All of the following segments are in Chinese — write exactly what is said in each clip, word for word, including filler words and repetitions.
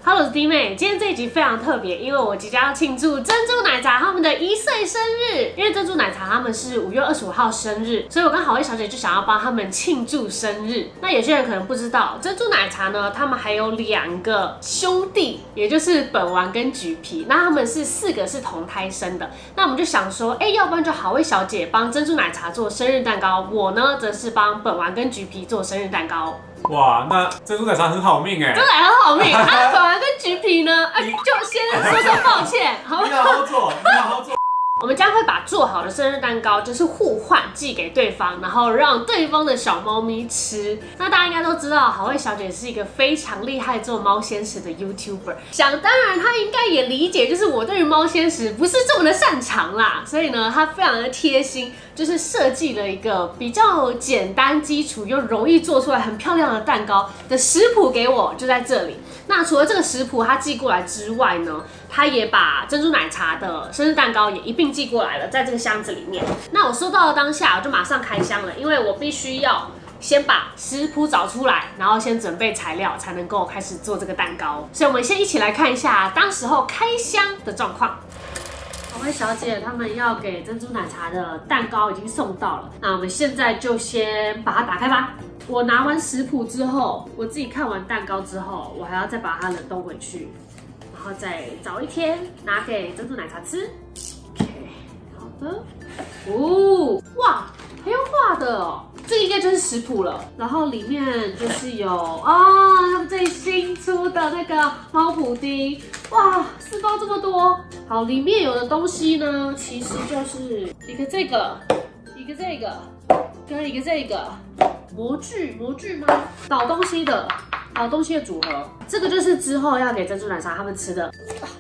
Hello， 我是弟妹。今天这一集非常特别，因为我即将要庆祝珍珠奶茶他们的一岁生日。因为珍珠奶茶他们是五月二十五号生日，所以我跟好味小姐就想要帮他们庆祝生日。那有些人可能不知道，珍珠奶茶呢，他们还有两个兄弟，也就是本丸跟橘皮。那他们是四个是同胎生的。那我们就想说，哎、欸，要不然就好味小姐帮珍珠奶茶做生日蛋糕，我呢则是帮本丸跟橘皮做生日蛋糕。 哇，那珍珠奶茶很好命哎， 珍珠奶茶很好命。啊，本丸跟橘皮呢，啊，就先说声抱歉，好吗？ 你好好做，你好好做。 我们将会把做好的生日蛋糕就是互换寄给对方，然后让对方的小猫咪吃。那大家应该都知道，好味小姐是一个非常厉害做猫鲜食的 YouTuber， 想当然她应该也理解，就是我对于猫鲜食不是这么的擅长啦。所以呢，她非常的贴心，就是设计了一个比较简单基础又容易做出来很漂亮的蛋糕的食谱给我，就在这里。那除了这个食谱他寄过来之外呢，他也把珍珠奶茶的生日蛋糕也一并寄过来了，在这个箱子里面。那我收到的当下，我就马上开箱了，因为我必须要先把食谱找出来，然后先准备材料，才能够开始做这个蛋糕。所以我们先一起来看一下当时候开箱的状况。好味小姐他们要给珍珠奶茶的蛋糕已经送到了，那我们现在就先把它打开吧。我拿完食谱之后，我自己看完蛋糕之后，我还要再把它冷冻回去，然后再早一天拿给珍珠奶茶吃。OK， 好的。哦，哇，还用画的哦，这个应该就是食谱了。然后里面就是有哦，他们最新出的那个猫补丁，哇，四包这么多。好，里面有的东西呢，其实就是一个这个，一个这个，跟一个这个。模具，模具吗？倒东西的，倒东西的组合。这个就是之后要给珍珠奶茶他们吃的。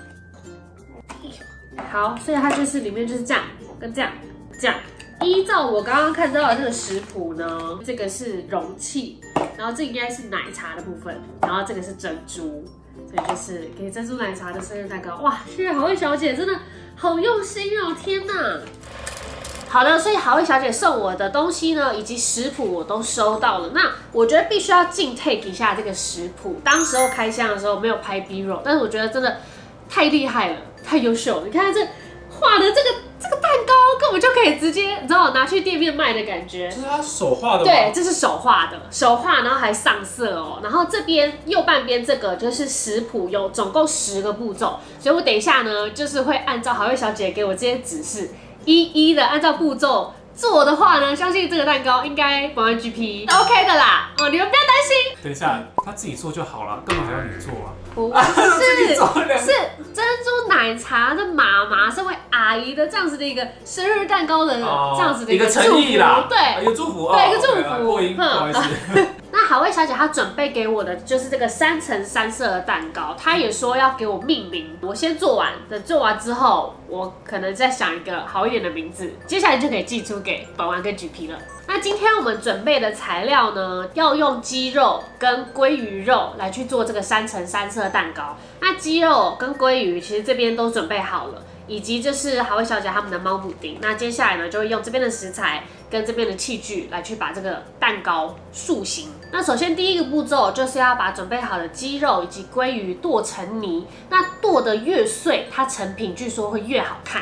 好，所以它就是里面就是这样，跟这样，这样。依照我刚刚看到的这个食谱呢，这个是容器，然后这应该是奶茶的部分，然后这个是珍珠，所以就是给珍珠奶茶的生日蛋糕。哇，谢谢好味小姐，真的好用心哦！天哪！好的，所以好味小姐送我的东西呢，以及食谱我都收到了。那我觉得必须要敬 take 一下这个食谱。当时候开箱的时候没有拍 B roll， 但是我觉得真的太厉害了，太优秀了。你看这画的这个这个蛋糕，根本就可以直接你知道拿去店面卖的感觉。 这是他手画的吗？ 对，这是手画的，手画，然后还上色哦。然后这边右半边这个就是食谱，有总共十个步骤，所以我等一下呢，就是会按照好味小姐给我这些指示。一一的按照步骤做的话呢，相信这个蛋糕应该本丸 G P OK 的啦。哦，你们不要担心。 等一下，他自己做就好了，干嘛还要你做啊？ 不是，是珍珠奶茶的妈妈，身为阿姨的这样子的一个生日蛋糕的这样子的一个诚意啦， 对， 一个祝福， 对，一个祝福。 过音，不好意思。 那好味小姐她准备给我的就是这个三层三色的蛋糕，她也说要给我命名，我先做完，等做完之后，我可能再想一个好一点的名字，接下来就可以寄出给本丸跟橘皮了。那今天我们准备的材料呢，要用鸡肉跟鲑鱼肉来去做这个三层三色蛋糕。那鸡肉跟鲑鱼其实这边都准备好了，以及就是好味小姐他们的猫补丁。那接下来呢，就会用这边的食材跟这边的器具来去把这个蛋糕塑形。那首先第一个步骤就是要把准备好的鸡肉以及鲑鱼剁成泥。那剁得越碎，它成品据说会越好看。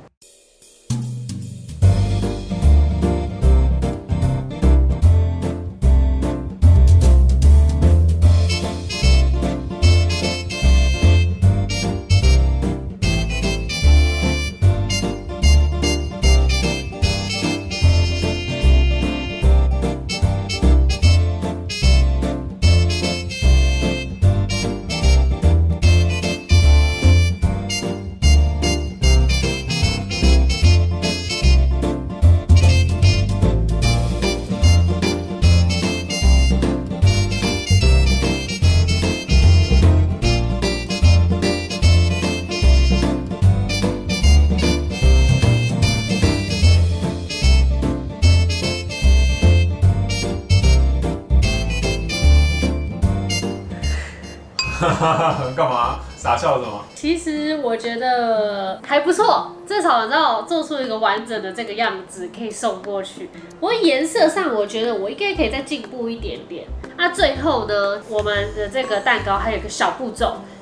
干嘛？傻笑什么？ 其实我觉得还不错，至少让我做出一个完整的这个样子，可以送过去。不过颜色上，我觉得我应该可以再进步一点点。那最后呢，我们的这个蛋糕还有一个小步骤，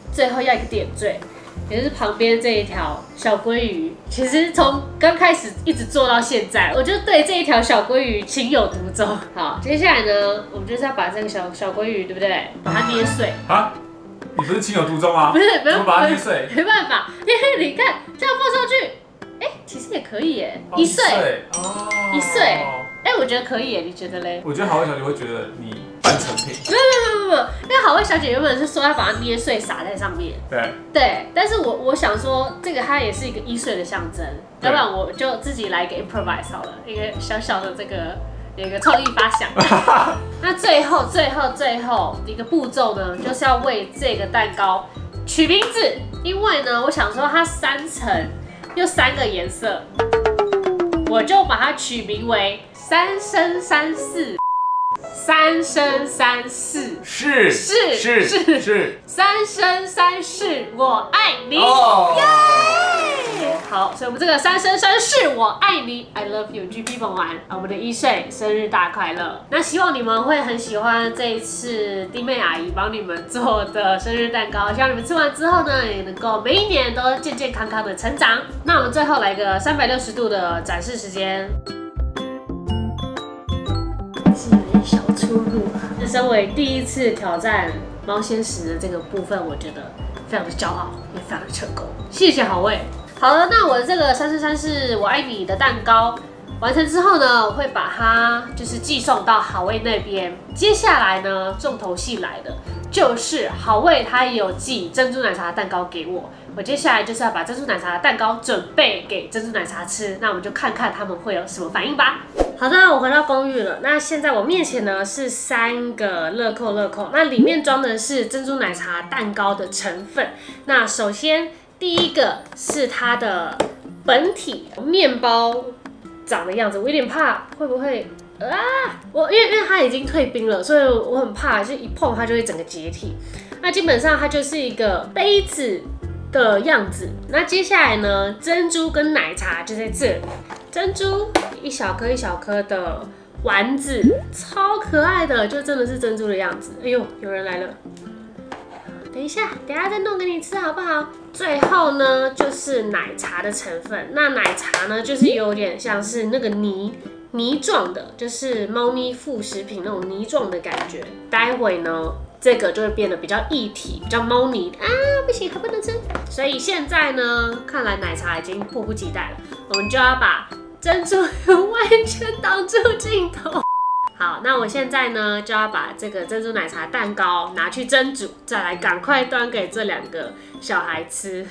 最后要一个点缀。也就是旁边这一条小鲑鱼，其实从刚开始一直做到现在，我就对这一条小鲑鱼情有独钟。好，接下来呢，我们就是要把这个小小鲑鱼，对不对？把它捏碎。 啊？你不是情有独钟吗？ 不是，不是， 怎么把它捏碎？ 没办法，因为你看这样放上去，哎、欸，其实也可以耶，一碎， 哦， 一碎，哎、欸，我觉得可以耶，你觉得嘞？ 我觉得好味小姐会觉得你半成品。 没有没有没有，因为好味小姐原本是说要把它捏碎撒在上面， 对对，但是我我想说这个它也是一个一岁的象征，要不然我就自己来一个 improvise 好了，一个小小的这个有一个创意发想。那最后最后最后一个步骤呢，就是要为这个蛋糕取名字，因为呢，我想说它三层又三个颜色，我就把它取名为三生三世。三生三世是是是是是三生三世我爱你， 哦， 耶！好，所以我们这个三生三世我爱你 I love you G P 本完，我们的一岁生日大快乐。那希望你们会很喜欢这一次弟妹阿姨帮你们做的生日蛋糕，希望你们吃完之后呢，也能够每一年都健健康康的成长。那我们最后来个三百六十度的展示时间。是有点小出入啊。那身为第一次挑战猫鲜食的这个部分，我觉得非常的骄傲，也非常的成功。谢谢好味。好了，那我这个三生三世我爱你的蛋糕完成之后呢，我会把它就是寄送到好味那边。接下来呢，重头戏来的就是好味它也有寄珍珠奶茶蛋糕给我。我接下来就是要把珍珠奶茶的蛋糕准备给珍珠奶茶吃，那我们就看看他们会有什么反应吧。好的，我回到公寓了。那现在我面前呢是三个乐扣乐扣，那里面装的是珍珠奶茶蛋糕的成分。那首先第一个是它的本体面包长的样子，我有点怕会不会啊，我因为因为它已经退冰了，所以我很怕，就一碰它就会整个解体。那基本上它就是一个杯子的样子。那接下来呢，珍珠跟奶茶就在这里，珍珠一小颗一小颗的丸子，超可爱的，就真的是珍珠的样子。哎呦，有人来了。等一下，等一下再弄给你吃好不好？最后呢，就是奶茶的成分。那奶茶呢，就是有点像是那个泥泥状的，就是猫咪副食品那种泥状的感觉。待会呢，这个就会变得比较液体，比较猫泥啊，不行，还不能吃。所以现在呢，看来奶茶已经迫不及待了，我们就要把珍珠完全挡住镜头。好，那我现在呢就要把这个珍珠奶茶蛋糕拿去蒸煮，再来赶快端给这两个小孩吃。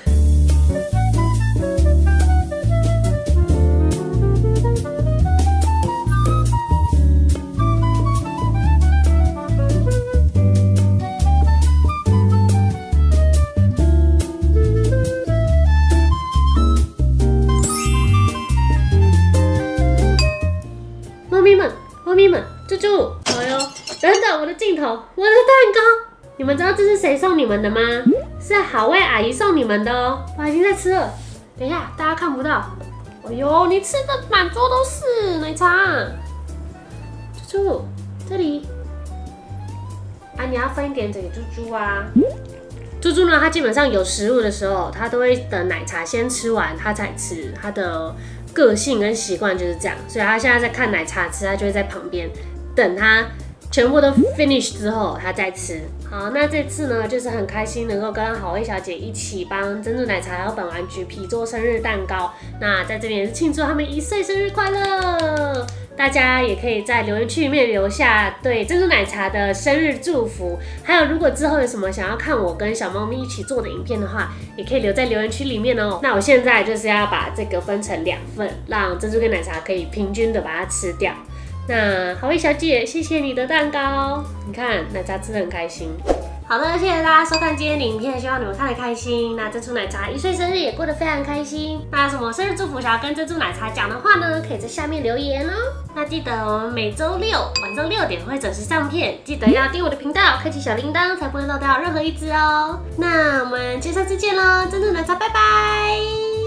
猫咪们，猫咪们，猪猪，哎呦，等等，我的镜头，我的蛋糕，你们知道这是谁送你们的吗？是好味阿姨送你们的哦，我已经在吃了。等一下，大家看不到。哎呦，你吃的满桌都是奶茶。猪猪，这里。啊，你要分一点给猪猪啊。猪猪呢，它基本上有食物的时候，它都会等奶茶先吃完，它才吃。它的个性跟习惯就是这样，所以他现在在看奶茶吃，他就会在旁边等他全部都 finish 之后，他再吃。好，那这次呢，就是很开心能够跟好味小姐一起帮珍珠奶茶还有本丸橘皮做生日蛋糕。那在这边也是庆祝他们一岁生日快乐。大家也可以在留言区里面留下对珍珠奶茶的生日祝福，还有如果之后有什么想要看我跟小猫咪一起做的影片的话，也可以留在留言区里面哦。那我现在就是要把这个分成两份，让珍珠跟奶茶可以平均的把它吃掉。那好味小姐，谢谢你的蛋糕，你看奶茶吃得很开心。好的，谢谢大家收看今天的影片，希望你们看得开心。那珍珠奶茶一岁生日也过得非常开心。那有什么生日祝福想要跟珍珠奶茶讲的话呢？可以在下面留言哦。那记得我们每周六晚上六点会准时上片，记得要订我的频道，开启小铃铛，才不会漏掉任何一支哦。那我们下次见喽，珍珠奶茶，拜拜。